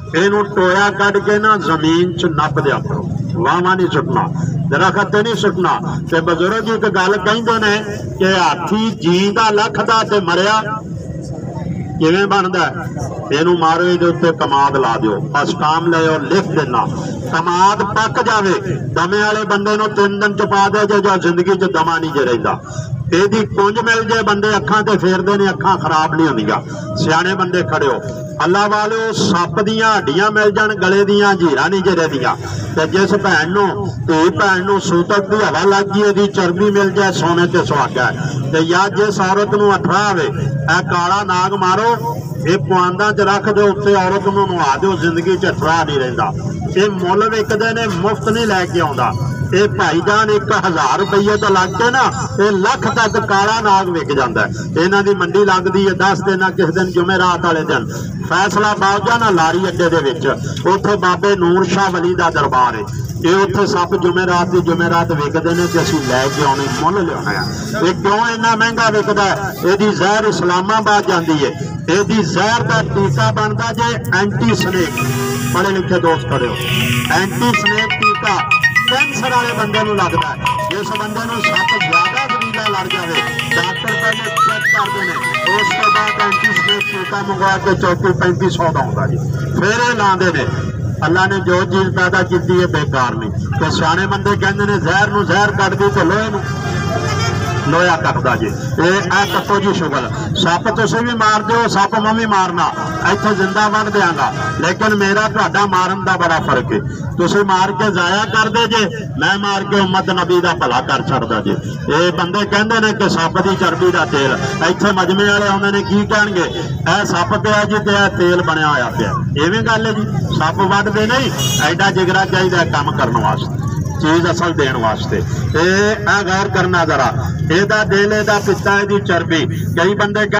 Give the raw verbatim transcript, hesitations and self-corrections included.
ਇਹਨੂੰ ਟੋਇਆ ਕੱਢ ਕੇ ਨਾ ਜ਼ਮੀਨ 'ਚ ਨੱਪ ਦਿਆ ਕਰੋ, ਵਾਹਵਾ ਨਹੀਂ ਸੁੱਟਣਾ, ਦਰਖਤ ਤੇ ਨਹੀਂ ਸੁੱਟਣਾ। ਤੇ ਬਜ਼ੁਰਗ ਇੱਕ ਗੱਲ ਕਹਿੰਦੇ ਨੇ ਕਿ ਹਾਥੀ ਜੀਂਦਾ ਲੱਖ ਦਾ ਤੇ ਮਰਿਆ ਕਿਵੇਂ ਬਣਦਾ? ਇਹਨੂੰ ਮਾਰੋ, ਇਹਦੇ ਉੱਤੇ ਕਮਾਦ ਲਾ ਦਿਓ, ਅਸਟਾਮ ਲਿਓ, ਲਿਖ ਦੇਣਾ। ਕਮਾਦ ਪੱਕ ਜਾਵੇ, ਦਮੇ ਵਾਲੇ ਬੰਦੇ ਨੂੰ ਤਿੰਨ ਦਿਨ ਚ ਪਾ ਦੇ ਜੇ, ਜੋ ਜ਼ਿੰਦਗੀ ਚ ਦਮਾ ਨਹੀਂ ਜੇ ਰਹਿੰਦਾ। ਇਹਦੀ ਕੁੰਜ ਮਿਲ ਜੇ, ਬੰਦੇ ਅੱਖਾਂ ਤੇ ਫੇਰਦੇ ਨੇ, ਅੱਖਾਂ ਖਰਾਬ ਨਹੀਂ ਹੁੰਦੀਆਂ। ਸਿਆਣੇ ਬੰਦੇ ਖੜਿਓ, ਅੱਲਾ ਵਾਲਿਓ, ਸੱਪ ਦੀਆਂ ਹੱਡੀਆਂ ਮਿਲ ਜਾਣ, ਗਲੇ ਦੀਆਂ ਜੀਰਾਂ ਨਹੀਂ ਜੇ ਰਹਿੰਦੀਆਂ। ਤੇ ਜਿਸ ਭੈਣ ਨੂੰ, ਧੀ ਭੈਣ ਨੂੰ ਸੂਤਕ ਦੀ ਹਵਾ ਲੱਗ ਗਈ, ਇਹਦੀ ਚਰਬੀ ਮਿਲ ਜਾਏ, ਸੋਨੇ ਤੇ ਸੁਹਾਗਾ। ਤੇ ਜਾਂ ਜਿਸ ਔਰਤ ਨੂੰ ਅਠਰਾ ਆਵੇ, ਇਹ ਕਾਲਾ ਨਾਗ ਮਾਰੋ, ਇਹ ਪੁਆਂਦਾਂ 'ਚ ਰੱਖ ਦਿਓ, ਉੱਤੇ ਔਰਤ ਨੂੰ ਨਵਾ ਦਿਓ, ਜ਼ਿੰਦਗੀ 'ਚ ਅਠਰਾ ਨਹੀਂ ਰਹਿੰਦਾ। ਇਹ ਮੁੱਲ ਵਿਕਦੇ ਨੇ, ਮੁਫਤ ਨਹੀਂ ਲੈ ਕੇ ਆਉਂਦਾ। ਇਹ ਭਾਈਜਾਨ ਇੱਕ ਹਜ਼ਾਰ ਰੁਪਈਏ ਤੋਂ ਲੱਗ ਕੇ ਨਾ ਇਹ ਲੱਖ ਤੱਕ ਕਾਲਾ ਨਾਗ ਵਿਕ ਜਾਂਦਾ। ਇਹਨਾਂ ਦੀ ਮੰਡੀ ਲੱਗਦੀ ਹੈ ਦਸ ਦਿਨ, ਕਿਸੇ ਦਿਨ ਜੁਮੇਰਾਤ ਵਾਲੇ ਦਿਨ ਫੈਸਲਾਬਾਦ ਜਾਂ ਨਾ ਲਾਰੀ ਅੱਡੇ ਦੇ ਵਿੱਚ, ਉੱਥੇ ਬਾਬੇ ਨੂਰ ਸ਼ਾਹ ਵਲੀ ਦਾ ਦਰਬਾਰ ਹੈ। ਇਹ ਉੱਥੇ ਸੱਪ ਜੁਮੇਰਾਤ ਦੀ ਜੁਮੇਰਾਤ ਵਿਕਦੇ ਨੇ ਤੇ ਅਸੀਂ ਲੈ ਕੇ ਆਉਣੇ, ਮੁੱਲ ਲਿਆਉਣਾ ਆ। ਇਹ ਕਿਉਂ ਇੰਨਾ ਮਹਿੰਗਾ ਵਿਕਦਾ? ਇਹਦੀ ਜ਼ਹਿਰ ਇਸਲਾਮਾਬਾਦ ਜਾਂਦੀ ਹੈ, ਇਹਦੀ ਜ਼ਹਿਰ ਦਾ ਟੀਕਾ ਬਣਦਾ ਜੇ ਐਂਟੀ ਸਨੇਕ। ਪੜ੍ਹੇ ਲਿਖੇ ਦੋਸਤ ਕਰਿਓ, ਐਂਟੀ ਸਨੇਕ ਟੀਕਾ ਕੈਂਸਰ ਵਾਲੇ ਬੰਦੇ ਨੂੰ ਲੱਗਦਾ ਹੈ। ਜਿਸ ਬੰਦੇ ਨੂੰ ਸੱਪ ਜ਼ਿਆਦਾ ਜ਼ਹਿਰੀਲਾ ਲੜ ਜਾਵੇ, ਡਾਕਟਰ ਪਹਿਲੇ ਚੈੱਕ ਕਰਦੇ ਨੇ, ਉਸ ਤੋਂ ਬਾਅਦ ਐਂਟੀ ਸਨੇਕ ਟੀਕਾ ਮੰਗਵਾ ਕੇ ਚੌਥੀ ਪੈਂਤੀ ਸੌ ਦਾ ਆਉਂਦਾ ਜੀ, ਫਿਰ ਇਹ ਲਾਉਂਦੇ ਨੇ। ਅੱਲਾ ਨੇ ਜੋ ਚੀਜ਼ ਪੈਦਾ ਕੀਤੀ ਹੈ ਬੇਕਾਰ ਨਹੀਂ। ਤੇ ਸਿਆਣੇ ਬੰਦੇ ਕਹਿੰਦੇ ਨੇ ਜ਼ਹਿਰ ਨੂੰ ਜ਼ਹਿਰ ਕੱਢਦੀ ਤੇ ਲੋਹੇ ਨੂੰ ਲੋਹਾ ਕੱਟਦਾ ਜੀ। ਇਹ ਇਹ ਕੱਟੋ ਜੀ ਸ਼ੁਗਲ। ਸੱਪ ਤੁਸੀਂ ਵੀ ਮਾਰ ਦਿਓ, ਸੱਪ ਮੈਂ ਵੀ ਮਾਰਨਾ, ਇੱਥੇ ਜ਼ਿੰਦਾ ਵੱਢ ਦਿਆਂਗਾ, ਲੇਕਿਨ ਮੇਰਾ ਤੁਹਾਡਾ ਮਾਰਨ ਦਾ ਬੜਾ ਫਰਕ ਹੈ। ਤੁਸੀਂ ਮਾਰ ਕੇ ਜ਼ਾਇਆ ਕਰਦੇ ਜੇ, ਮੈਂ ਮਾਰ ਕੇ ਉਮਤ ਨਬੀ ਦਾ ਭਲਾ ਕਰ ਛੱਡਦਾ ਜੀ। ਇਹ ਬੰਦੇ ਕਹਿੰਦੇ ਨੇ ਕਿ ਸੱਪ ਦੀ ਚਰਬੀ ਦਾ ਤੇਲ, ਇੱਥੇ ਮਜਮੇ ਵਾਲੇ ਆਉਂਦੇ ਨੇ, ਕੀ ਕਹਿਣਗੇ? ਇਹ ਸੱਪ ਪਿਆ ਜੀ ਤੇ ਇਹ ਤੇਲ ਬਣਿਆ ਹੋਇਆ ਪਿਆ। ਇਵੇਂ ਗੱਲ ਹੈ ਜੀ, ਸੱਪ ਵੱਢਦੇ ਨਹੀਂ, ਐਡਾ ਜਿਗਰਾ ਚਾਹੀਦਾ ਕੰਮ ਕਰਨ ਵਾਸਤੇ, ਚੀਜ਼ ਅਸਲ ਦੇਣ ਵਾਸਤੇ। ਇਹ ਆ ਗੌਰ ਕਰਨਾ ਜ਼ਰਾ, ਇਹਦਾ ਦਿਲ, ਇਹਦਾ ਪਿੱਤਾ, ਇਹਦੀ ਚਰਬੀ। ਕਈ ਬੰਦੇ